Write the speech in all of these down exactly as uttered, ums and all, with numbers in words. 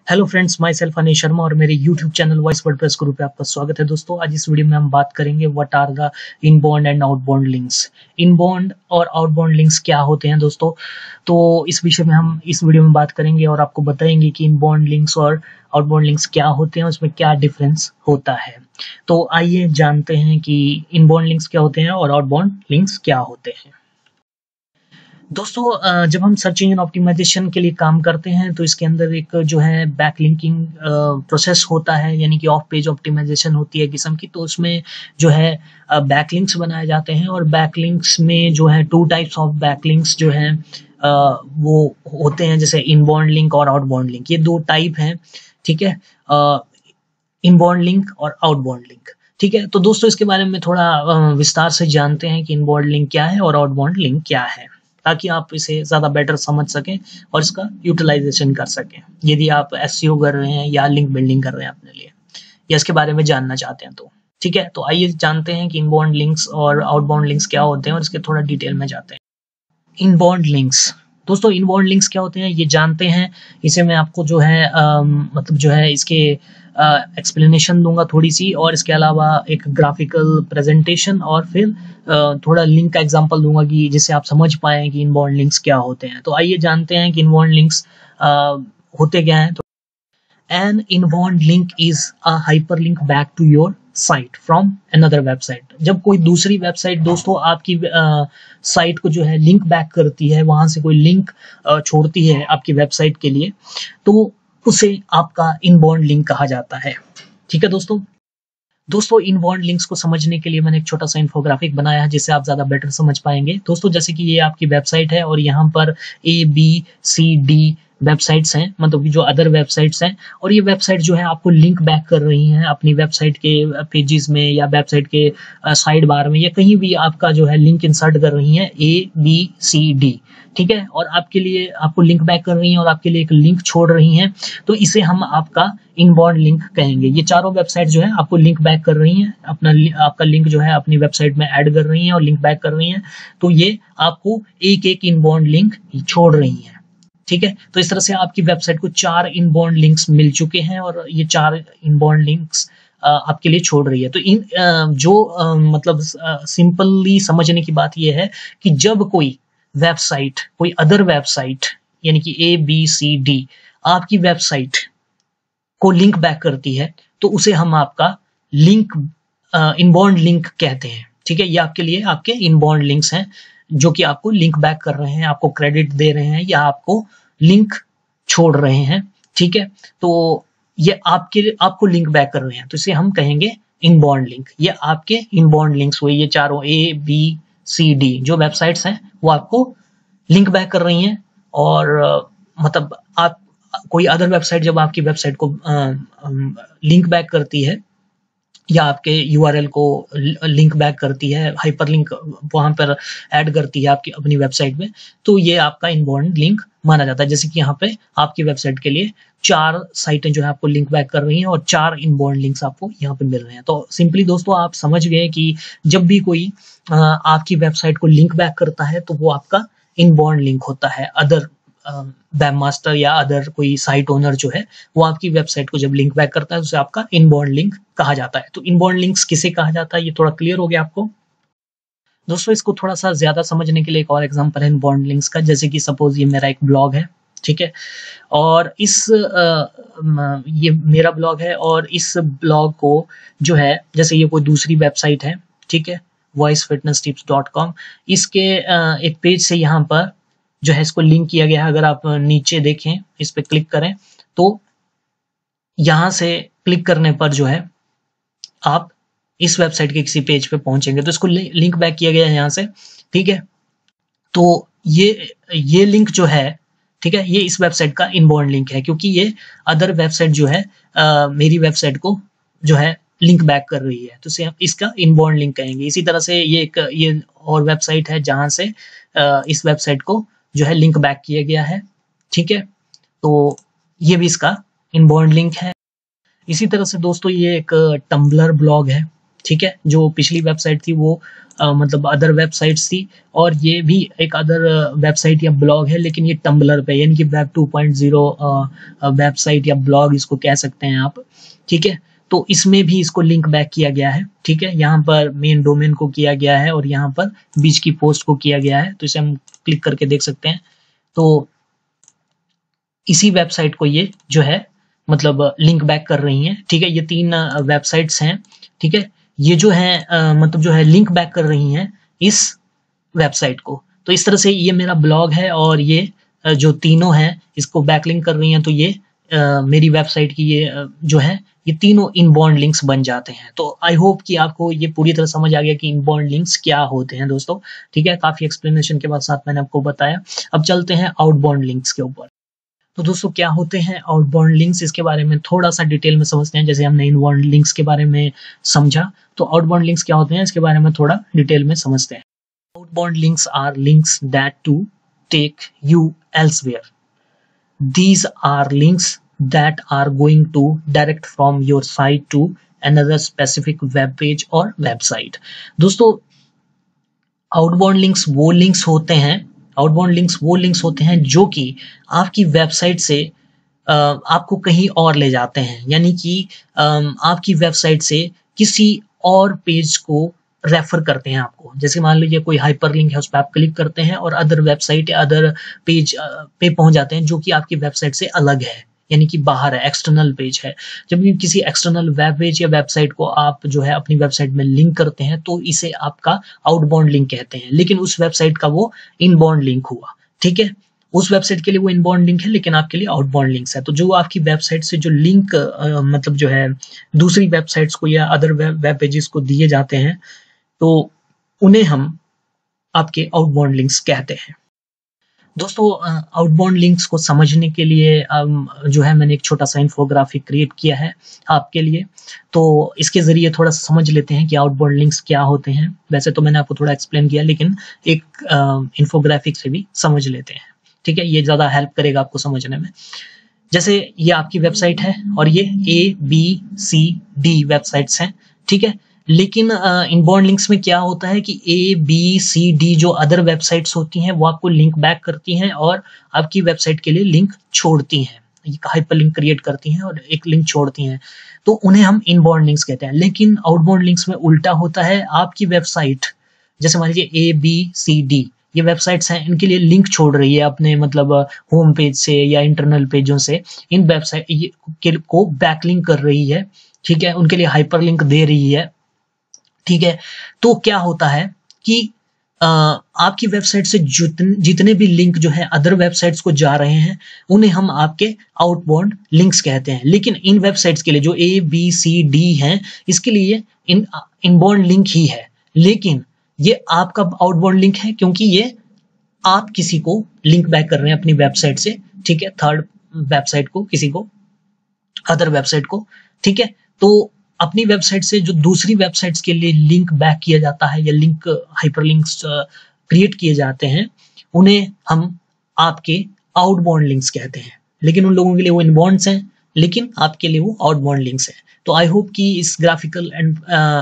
Hello friends, myself Anil Sharma और मेरे YouTube channel voice WordPress group पे आपका स्वागत है। दोस्तों, आज इस वीडियो में हम बात करेंगे what are the inbound and outbound links. Inbound और आउटबाउंड लिंक्स क्या होते हैं दोस्तों, तो इस विषय में हम इस वीडियो में बात करेंगे और आपको बताएंगे कि इनबाउंड लिंक्स और आउटबाउंड लिंक्स क्या होते हैं, उसमें क्या डिफरेंस होता है। तो आइए जानते हैं कि इनबाउंड लिंक्स क्या होते हैं और आउटबाउंड लिंक्स क्या होते हैं। दोस्तों, जब हम सर्च इंजन ऑप्टिमाइजेशन के लिए काम करते हैं तो इसके अंदर एक जो है बैकलिंकिंग प्रोसेस होता है, यानी कि ऑफ पेज ऑप्टिमाइजेशन होती है किस्म की। तो उसमें जो है बैकलिंक्स बनाए जाते हैं और बैकलिंक्स में जो है टू टाइप्स ऑफ बैकलिंक्स जो है वो होते हैं, जैसे इनबाउंड लिंक और आउटबाउंड लिंक। ये दो टाइप हैं, ठीक है, इनबाउंड लिंक और आउटबाउंड लिंक। ठीक है, तो दोस्तों इसके बारे में थोड़ा विस्तार से जानते हैं कि इनबाउंड लिंक क्या है और आउटबाउंड लिंक क्या है, ताकि आप इसे ज़्यादा बेटर समझ सकें और इसका यूटिलाइजेशन कर सकें यदि आप एसईओ कर रहे हैं या लिंक बिल्डिंग कर रहे हैं अपने लिए, या इसके बारे में जानना चाहते हैं तो। ठीक है, तो आइए जानते हैं कि इनबाउंड लिंक्स और आउटबाउंड लिंक्स क्या होते हैं और इसके थोड़ा डिटेल में जाते हैं। इनबाउंड लिंक्स, दोस्तों इनबाउंड लिंक्स क्या होते हैं ये जानते हैं। इसे मैं आपको जो है आ, मतलब जो है इसके एक्सप्लेनेशन दूंगा थोड़ी सी, और इसके अलावा एक ग्राफिकल प्रेजेंटेशन, और फिर आ, थोड़ा लिंक का एग्जांपल दूंगा कि जिससे आप समझ पाएं कि इनबाउंड लिंक्स क्या होते हैं। तो आइए जानते हैं कि इनबाउंड लिंक्स होते क्या हैं। तो an inbound link is a hyperlink back to your site from another website. जब कोई दूसरी वेबसाइट दोस्तों आपकी साइट को जो है लिंक बैक करती है, वहां से कोई लिंक छोड़ती है आपकी वेबसाइट के लिए, तो उसे आपका इनबाउंड लिंक कहा जाता है। ठीक है दोस्तों दोस्तों इनबाउंड लिंक्स को समझने के लिए मैंने एक छोटा सा इन्फोग्राफिक बनाया है, जिससे आप ज्यादा बेटर समझ पाएंगे। दोस्तों जैसे कि ये आपकी वेबसाइट है और यहाँ पर A B C D websites हैं, मतलब जो अदर वेबसाइट्स हैं, और ये वेबसाइट जो है आपको लिंक बैक कर रही हैं अपनी वेबसाइट के पेजेस में या वेबसाइट के साइड बार में, या कहीं भी आपका जो है लिंक इंसर्ट कर रही हैं ए बी सी डी। ठीक है, और आपके लिए आपको लिंक बैक कर रही हैं और आपके लिए एक लिंक छोड़ रही हैं, तो इसे हम आपका इनबाउंड लिंक कहेंगे। ये चारों वेबसाइट जो है आपको लिंक बैक कर रही हैं, अपना आपका लिंक जो है अपनी वेबसाइट में ऐड कर रही हैं और लिंक बैक कर रही हैं, तो ये आपको एक एक इनबाउंड लिंक छोड़ रही हैं। ठीक है, तो इस तरह से आपकी वेबसाइट को चार इनबाउंड लिंक्स मिल चुके हैं और ये चार इनबाउंड लिंक्स आपके लिए छोड़ रही है। तो इन जो मतलब सिंपली समझने की बात यह है कि जब कोई वेबसाइट, कोई अदर वेबसाइट, यानी कि ए बी सी डी आपकी वेबसाइट को लिंक बैक करती है, तो उसे हम आपका लिंक इनबाउंड लिंक कहते हैं। ठीक है, ये आपके लिए आपके इनबाउंड लिंक्स हैं जो कि आपको लिंक बैक कर रहे हैं, आपको क्रेडिट दे रहे हैं या आपको लिंक छोड़ रहे हैं। ठीक है, तो ये आपके आपको लिंक बैक कर रहे हैं, तो इसे हम कहेंगे इनबाउंड लिंक। ये आपके इनबाउंड लिंक्स हुए, ये चारों ए बी सी डी जो वेबसाइट्स हैं वो आपको लिंक बैक कर रही हैं। और मतलब आप कोई अदर वेबसाइट जब आपकी वेबसाइट को लिंक बैक करती है या आपके यूआरएल को लिंक बैक करती है, हाइपरलिंक वहां पर ऐड करती है आपकी अपनी वेबसाइट में, तो ये आपका इनबाउंड लिंक माना जाता है। जैसे कि यहाँ पे आपकी वेबसाइट के लिए चार साइटें जो है आपको लिंक बैक कर रही हैं और चार इनबाउंड लिंक्स आपको यहाँ पे मिल रहे हैं। तो सिंपली दोस्तों आप समझ गए कि जब भी कोई आपकी वेबसाइट को लिंक बैक करता है तो वो आपका इनबाउंड लिंक होता है। अदर वेब मास्टर या अदर कोई साइट ओनर जो है वो आपकी वेबसाइट को जब लिंक बैक करता है तो उसे आपका इनबाउंड लिंक कहा जाता है। तो इनबाउंड लिंक्स किसे कहा जाता है ये थोड़ा क्लियर हो गया आपको। दोस्तों इसको थोड़ा सा ज्यादा समझने के लिए एक और एग्जांपल है इनबाउंड लिंक्स का। जैसे कि सपोज ये मेरा एक ब्लॉग है, ठीक है, और इस आ, ये मेरा ब्लॉग है और इस ब्लॉग को जो है, जैसे ये कोई दूसरी वेबसाइट है, ठीक है, voice fitness tips dot com, इसके आ, एक पेज से यहाँ पर जो है इसको लिंक किया गया है। अगर आप नीचे देखें, इस पे क्लिक करें, तो यहां से क्लिक करने पर जो है आप इस वेबसाइट के किसी पेज पे पहुंचेंगे, तो इसको लिंक बैक किया गया है यहाँ से। ठीक है, तो ये ये लिंक जो है, ठीक है, ये इस वेबसाइट का इनबाउंड लिंक है, क्योंकि ये अदर वेबसाइट जो है आ, मेरी वेबसाइट को जो है लिंक बैक कर रही है, तो इसे हम इसका इनबाउंड लिंक कहेंगे। इसी तरह से ये एक ये और वेबसाइट है जहां से आ, इस वेबसाइट को जो है लिंक बैक किया गया है। ठीक है, तो ये भी इसका इनबाउंड लिंक है। इसी तरह से दोस्तों ये एक टम्बलर ब्लॉग है, ठीक है। जो पिछली वेबसाइट थी वो आ, मतलब अदर वेबसाइट्स थी, और ये भी एक अदर वेबसाइट या ब्लॉग है, लेकिन ये टम्बलर पे, यानी कि web two point zero website या ब्लॉग इसको कह सकते हैं आप, ठीक है। तो इसमें भी इसको लिंक बैक किया गया है, ठीक है। यहाँ पर मेन डोमेन को किया गया है और यहाँ पर बीच की पोस्ट को किया गया है, तो इसे हम क्लिक करके देख सकते हैं। तो इसी वेबसाइट को ये जो है मतलब लिंक बैक कर रही हैं, ठीक है। ये तीन वेबसाइट्स हैं, ठीक है। ये जो है अ, मतलब जो है लिंक बैक कर रही हैं इस वेबसाइट को। तो इस तरह से ये मेरा ब्लॉग है और ये अ, जो तीनों हैं इसको बैकलिंक कर रही हैं, तो ये अ, मेरी वेबसाइट की ये अ, जो है ये तीनों इनबाउंड लिंक्स बन जाते हैं। तो आई होप कि आपको ये पूरी तरह समझ आ गया कि इनबाउंड लिंक्स क्या होते हैं दोस्तों, ठीक है। काफी एक्सप्लेनेशन के बाद साथ मैंने आपको बताया। अब चलते हैं आउटबाउंड लिंक्स के ऊपर। तो दोस्तों क्या होते हैं आउटबाउंड लिंक्स, इसके बारे में थोड़ा सा डिटेल में समझते हैं। जैसे हमने इनबाउंड लिंक्स के बारे में समझा, तो आउटबाउंड लिंक्स क्या होते हैं इसके बारे में थोड़ा डिटेल में समझते हैं। Outbound links are links that to take you elsewhere. These are links that are going to direct from your site to another specific web page or website। दोस्तों आउटबाउंड लिंक्स वो लिंक्स होते हैं outbound links वो links होते हैं जो कि आपकी वेबसाइट से अ, आपको कहीं और ले जाते हैं, यानी कि अम, आपकी वेबसाइट से किसी और पेज को रेफर करते हैं आपको। जैसे मान लीजिए कोई हाइपर लिंक है, उस पर आप क्लिक करते हैं और अदर वेबसाइट या अदर पेज पे पहुंच जाते हैं जो कि आपकी वेबसाइट से अलग है, यानी कि बाहर है, एक्सटर्नल पेज है। जब भी किसी एक्सटर्नल वेब पेज या वेबसाइट को आप जो है अपनी वेबसाइट में लिंक करते हैं तो इसे आपका आउटबाउंड लिंक कहते हैं, लेकिन उस वेबसाइट का वो इनबाउंड लिंक हुआ, ठीक है। उस वेबसाइट के लिए वो इनबाउंड लिंक है, लेकिन आपके लिए आउटबाउंड लिंक्स है। तो जो आपकी वेबसाइट से जो लिंक मतलब जो है दूसरी वेबसाइट्स को या अदर वेब पेजेस को दिए जाते हैं, तो उन्हें हम आपके आउटबाउंड लिंक्स कहते हैं। दोस्तों आउटबाउंड लिंक्स को समझने के लिए um, जो है मैंने एक छोटा सा इन्फोग्राफिक क्रिएट किया है आपके लिए। तो इसके जरिए थोड़ा सा समझ लेते हैं कि आउटबाउंड लिंक्स क्या होते हैं। वैसे तो मैंने आपको थोड़ा एक्सप्लेन किया, लेकिन एक इन्फोग्राफिक uh, से भी समझ लेते हैं, ठीक है। ये ज्यादा हेल्प करेगा आपको समझने में। जैसे ये आपकी वेबसाइट है और ये A B C D websites हैं, ठीक है। लेकिन इनबाउंड लिंक्स में क्या होता है कि ए बी सी डी जो अदर वेबसाइट्स होती हैं वो आपको लिंक बैक करती हैं और आपकी वेबसाइट के लिए लिंक छोड़ती हैं, हाइपर लिंक क्रिएट करती हैं और एक लिंक छोड़ती हैं, तो उन्हें हम इनबाउंड लिंक्स कहते हैं। लेकिन आउटबाउंड लिंक्स में उल्टा होता है। आपकी वेबसाइट जैसे मान लीजिए ए बी सी डी ये वेबसाइट्स हैं, इनके लिए लिंक छोड़ रही है अपने मतलब होम पेज से या इंटरनल पेजों से, इन वेबसाइट को बैकलिंक कर रही है, ठीक है। उनके लिए हाइपर लिंक दे रही है, ठीक है। तो क्या होता है कि आ, आपकी वेबसाइट से जितने जितने भी लिंक जो है अदर वेबसाइट्स को जा रहे हैं उन्हें हम आपके आउटबाउंड लिंक्स कहते हैं। लेकिन इन वेबसाइट्स के लिए जो ए बी सी डी हैं इसके लिए इन इनबाउंड लिंक ही है, लेकिन ये आपका आउटबाउंड लिंक है क्योंकि ये आप किसी को लिंक बैक कर रहे हैं अपनी वेबसाइट से, ठीक है, थर्ड वेबसाइट को, किसी को अदर वेबसाइट को, ठीक है। तो अपनी वेबसाइट से जो दूसरी वेबसाइट्स के लिए लिंक बैक किया जाता है या लिंक हाइपरलिंक्स क्रिएट किए जाते हैं उन्हें हम आपके आउटबाउंड लिंक्स कहते हैं। लेकिन उन लोगों के लिए वो इनबाउंड्स हैं, लेकिन आपके लिए वो आउटबाउंड लिंक्स हैं। तो आई होप कि इस ग्राफिकल एंड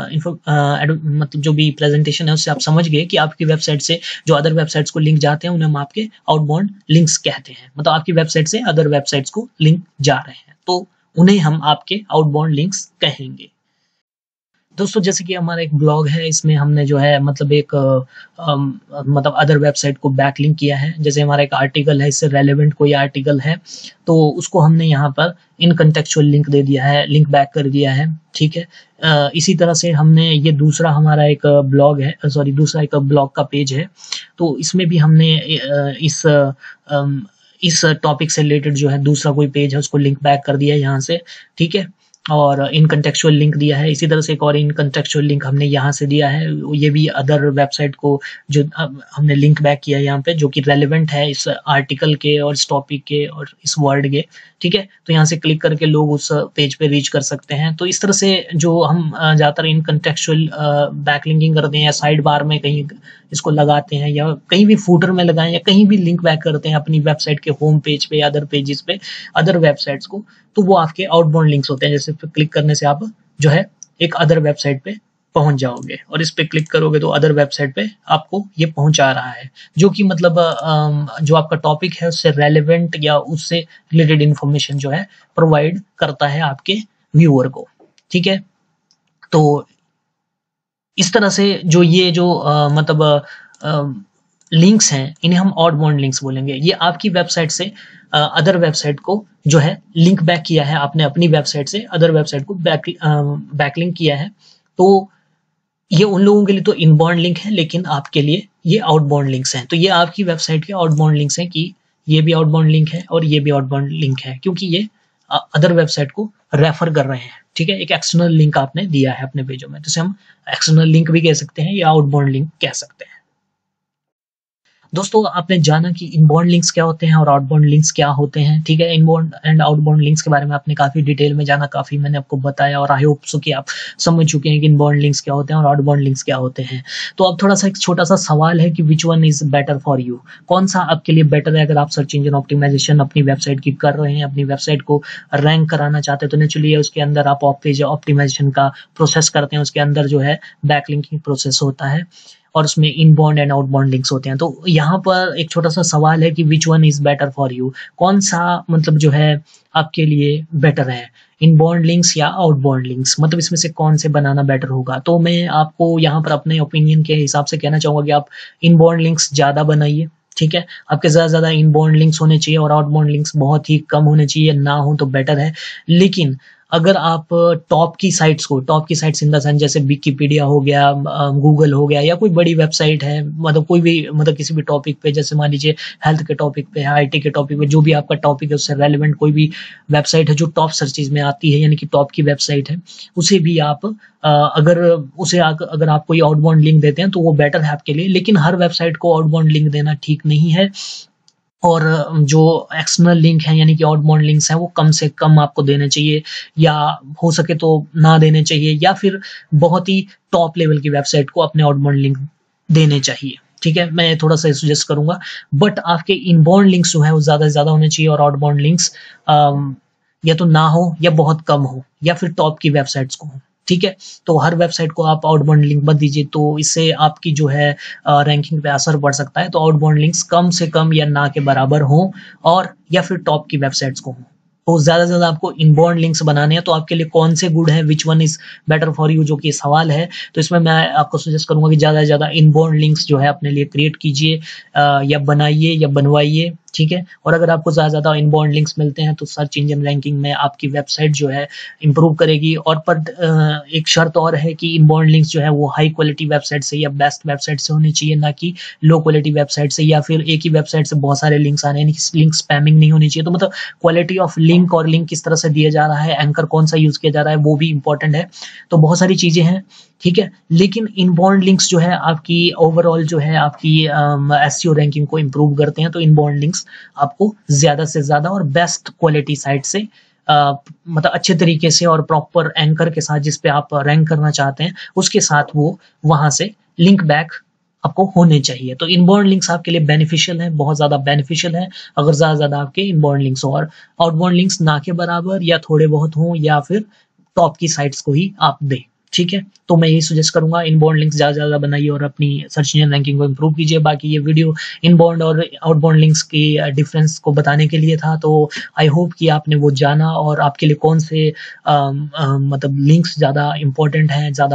मतलब जो भी प्रेजेंटेशन है उससे आप समझ गए कि आपकी वेबसाइट से जो अदर वेबसाइट्स को लिंक जाते हैं उन्हें हम आपके आउटबाउंड लिंक्स कहते हैं। मतलब आपकी वेबसाइट से अदर वेबसाइट्स को लिंक जा रहे हैं तो उन्हें हम आपके आउटबाउंड लिंक्स कहेंगे। दोस्तों जैसे कि हमारा एक ब्लॉग है, इसमें हमने जो है मतलब एक आ, मतलब अदर वेबसाइट को बैकलिंक किया है। जैसे हमारा एक आर्टिकल है, इससे रेलेवेंट कोई आर्टिकल है तो उसको हमने यहाँ पर इन कंटेक्चुअल लिंक दे दिया है, लिंक बैक कर दिया है, ठीक है। आ, इसी तरह से हमने ये दूसरा हमारा एक ब्लॉग है, सॉरी दूसरा एक ब्लॉग का पेज है, तो इसमें भी हमने इस आ, इस टॉपिक से रिलेटेड जो है दूसरा कोई पेज है उसको लिंक बैक कर दिया है यहाँ से, ठीक है, और इन कंटेक्चुअल लिंक दिया है। इसी तरह से एक और इन कंटेक्चुअल लिंक हमने यहाँ से दिया है, ये भी अदर वेबसाइट को जो हमने लिंक बैक किया है यहाँ पे, जो कि रेलेवेंट है इस आर्टिकल के और इस टॉपिक के और इस वर्ड के, ठीक है। तो यहाँ से क्लिक करके लोग उस पेज पे रीच कर सकते हैं। तो इस तरह से जो हम ज़्यादातर इन कंटेक्चुअल बैकलिंकिंग करते हैं या साइड बार में कहीं इसको लगाते हैं या कहीं भी फूटर में लगाएं या कहीं भी लिंक बैक करते हैं अपनी वेबसाइट के होम पेज पे या अदर पेजेस पे अदर वेबसाइट्स को, तो वो आपके आउटबाउंड लिंक्स होते हैं। जैसे क्लिक करने से आप जो है एक अदर वेबसाइट पे पहुंच जाओगे और इस पे क्लिक करोगे तो अदर वेबसाइट पे आपको ये पहुंचा रहा है, जो कि मतलब जो आपका टॉपिक है उससे रेलेवेंट या उससे रिलेटेड इंफॉर्मेशन जो है प्रोवाइड करता है आपके व्यूअर को। ठीक है, तो इस तरह से जो ये जो आ, मतलब लिंक्स हैं इन्हें हम आउटबाउंड लिंक्स बोलेंगे। ये आपकी वेबसाइट से अदर वेबसाइट को जो है लिंक बैक किया है, आपने अपनी वेबसाइट से अदर वेबसाइट को बैक बैकलिंक किया है, तो ये उन लोगों के लिए तो इनबाउंड लिंक है, लेकिन आपके लिए ये आउटबाउंड लिंक्स हैं। तो ये आपकी वेबसाइट के आउटबाउंड लिंक्स हैं कि ये भी आउटबाउंड लिंक है और ये भी आउटबाउंड लिंक है, क्योंकि ये अदर वेबसाइट को रेफर कर रहे हैं। ठीक है, एक एक्सटर्नल लिंक आपने दिया है अपने पेजों में, तो इसे हम एक्सटर्नल लिंक भी कह सकते हैं या आउटबाउंड लिंक कह सकते हैं। दोस्तों, आपने जाना कि इनबाउंड लिंक्स क्या होते हैं और आउटबाउंड लिंक्स क्या होते हैं। ठीक है, इनबाउंड एंड आउटबाउंड लिंक्स के बारे में आपने काफी डिटेल में जाना, काफी मैंने आपको बताया और आई होप सो कि आप समझ चुके हैं कि इनबाउंड लिंक्स क्या होते हैं और आउटबाउंड लिंक्स क्या होते हैं। तो अब थोड़ा सा एक छोटा सा सवाल है कि which one is better for you, कौन सा आपके लिए बेटर है। अगर आप सर्च इंजन ऑप्टिमाइजेशन अपनी वेबसाइट की कर रहे हैं, अपनी वेबसाइट को रैंक कराना चाहते हैं, तो नेचुरली उसके अंदर आप ऑफ पेज ऑप्टिमाइजेशन का प्रोसेस करते हैं, उसके अंदर जो है बैकलिंकिंग प्रोसेस होता है और उसमें इनबाउंड एंड आउटबाउंड लिंक्स होते हैं। तो यहाँ पर एक छोटा सा सवाल है कि which one is better for you, कौन सा मतलब जो है आपके लिए बेटर है, इनबाउंड लिंक्स या आउटबाउंड लिंक्स, मतलब इसमें से कौन से बनाना बेटर होगा। तो मैं आपको यहाँ पर अपने ओपिनियन के हिसाब से कहना चाहूंगा कि आप इनबाउंड लिंक्स ज्यादा बनाइए। ठीक है, आपके ज्यादा ज्यादा इनबाउंड लिंक्स होने चाहिए और आउटबाउंड लिंक्स बहुत ही कम होने चाहिए, ना हो तो बेटर है। लेकिन अगर आप टॉप की साइट्स को, टॉप की साइट्स इन द सेंस जैसे विकिपीडिया हो गया, गूगल हो गया, या कोई बड़ी वेबसाइट है, मतलब कोई भी मतलब किसी भी टॉपिक पे, जैसे मान लीजिए हेल्थ के टॉपिक पे, आईटी के टॉपिक पे, जो भी आपका टॉपिक है उससे रेलेवेंट कोई भी वेबसाइट है जो टॉप सर्चेज में आती है, यानी कि टॉप की वेबसाइट है, उसे भी आप अगर उसे अगर आप कोई आउटबाउंड लिंक देते हैं तो वो बेटर है आपके लिए। लेकिन हर वेबसाइट को आउटबाउंड लिंक देना ठीक नहीं है, और जो एक्सटर्नल लिंक है यानी कि आउटबाउंड लिंक्स हैं वो कम से कम आपको देने चाहिए, या हो सके तो ना देने चाहिए, या फिर बहुत ही टॉप लेवल की वेबसाइट को अपने आउटबाउंड लिंक देने चाहिए। ठीक है, मैं थोड़ा सा सजेस्ट करूंगा, बट आपके इनबाउंड लिंक्स जो है वो ज्यादा से ज्यादा होने चाहिए और आउटबाउंड लिंक्स या तो ना हो या बहुत कम हो, या फिर टॉप की वेबसाइट्स को हो। ठीक है, तो हर वेबसाइट को आप आउटबाउंड लिंक मत दीजिए, तो इससे आपकी जो है रैंकिंग पे असर पड़ सकता है। तो आउटबाउंड लिंक्स कम से कम या ना के बराबर हो, और या फिर टॉप की वेबसाइट्स को हो। तो ज्यादा से ज्यादा आपको इनबाउंड लिंक्स बनाने हैं, तो आपके लिए कौन से गुड है, which one is better for you, जो कि सवाल है। तो इसमें मैं आपको सजेस्ट करूंगा कि ज्यादा से ज्यादा इनबाउंड लिंक्स जो है अपने लिए क्रिएट कीजिए या बनाइए या बनवाइए। ठीक है, और अगर आपको ज्यादा ज्यादा इनबाउंड लिंक्स मिलते हैं तो सर्च इंजन रैंकिंग में आपकी वेबसाइट जो है इंप्रूव करेगी। और पर एक शर्त और है कि इनबाउंड लिंक्स जो है वो हाई क्वालिटी वेबसाइट से या बेस्ट वेबसाइट से होनी चाहिए, ना कि लो क्वालिटी वेबसाइट से, या फिर एक ही वेबसाइट से बहुत सारे लिंक्स आने, लिंक स्पैमिंग नहीं होनी चाहिए। तो मतलब क्वालिटी ऑफ लिंक और लिंक किस तरह से दिया जा रहा है, एंकर कौन सा यूज किया जा रहा है, वो भी इंपॉर्टेंट है। तो बहुत सारी चीजें हैं। ठीक है, लेकिन इनबाउंड लिंक्स जो है आपकी ओवरऑल जो है आपकी एसईओ रैंकिंग को इंप्रूव करते हैं। तो इनबाउंड लिंक्स आपको ज्यादा से ज्यादा और बेस्ट क्वालिटी साइट से Uh, मतलब अच्छे तरीके से और प्रॉपर एंकर के साथ जिस पे आप रैंक करना चाहते हैं उसके साथ वो वहां से लिंक बैक आपको होने चाहिए। तो इनबाउंड लिंक्स आपके लिए बेनिफिशियल है, बहुत ज्यादा बेनिफिशियल है, अगर ज्यादा ज्यादा आपके इनबाउंड लिंक्स हो, और आउटबाउंड लिंक्स ना के बराबर या थोड़े बहुत हों, या फिर टॉप की साइट्स को ही आप दें। ठीक है, तो मैं यही सजेस्ट करूंगा, इनबाउंड लिंक्स ज्यादा ज्यादा बनाइए और अपनी सर्च इंजन रैंकिंग को इंप्रूव कीजिए। बाकी ये वीडियो इनबाउंड और आउटबाउंड लिंक्स की डिफरेंस को बताने के लिए था। तो आई होप कि आपने वो जाना और आपके लिए कौन से आ, आ, मतलब लिंक्स ज्यादा इंपॉर्टेंट हैं, ज्यादा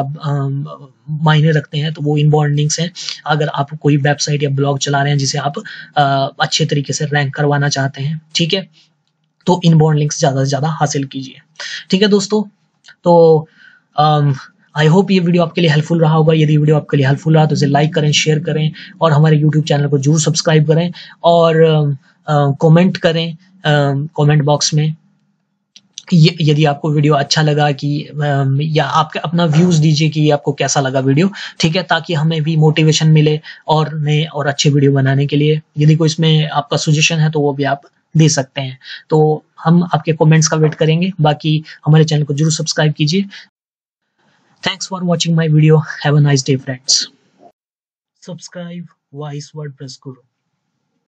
मायने रखते हैं, तो वो इनबाउंड लिंक्स हैं। अगर आप कोई वेबसाइट या ब्लॉग चला रहे हैं जिसे आप आ, अच्छे तरीके से रैंक करवाना चाहते हैं, ठीक है, तो इनबाउंड लिंक्स ज्यादा से ज्यादा हासिल कीजिए। ठीक है दोस्तों, तो आई um, होप ये वीडियो आपके लिए हेल्पफुल रहा होगा। यदि वीडियो आपके लिए हेल्पफुल रहा तो इसे लाइक करें, शेयर करें, और हमारे यूट्यूब चैनल को जरूर सब्सक्राइब करें, और कमेंट uh, uh, करें कमेंट uh, बॉक्स में यदि आपको वीडियो अच्छा लगा, कि uh, या आपके अपना व्यूज दीजिए कि आपको कैसा लगा वीडियो। ठीक है, ताकि हमें भी मोटिवेशन मिले और नए और अच्छे वीडियो बनाने के लिए। यदि कोई इसमें आपका सजेशन है तो वो भी आप दे सकते हैं। तो हम आपके कमेंट्स का वेट करेंगे। बाकी हमारे चैनल को जरूर सब्सक्राइब कीजिए। Thanks for watching my video. Have a nice day, friends. Subscribe Wise WordPress Guru.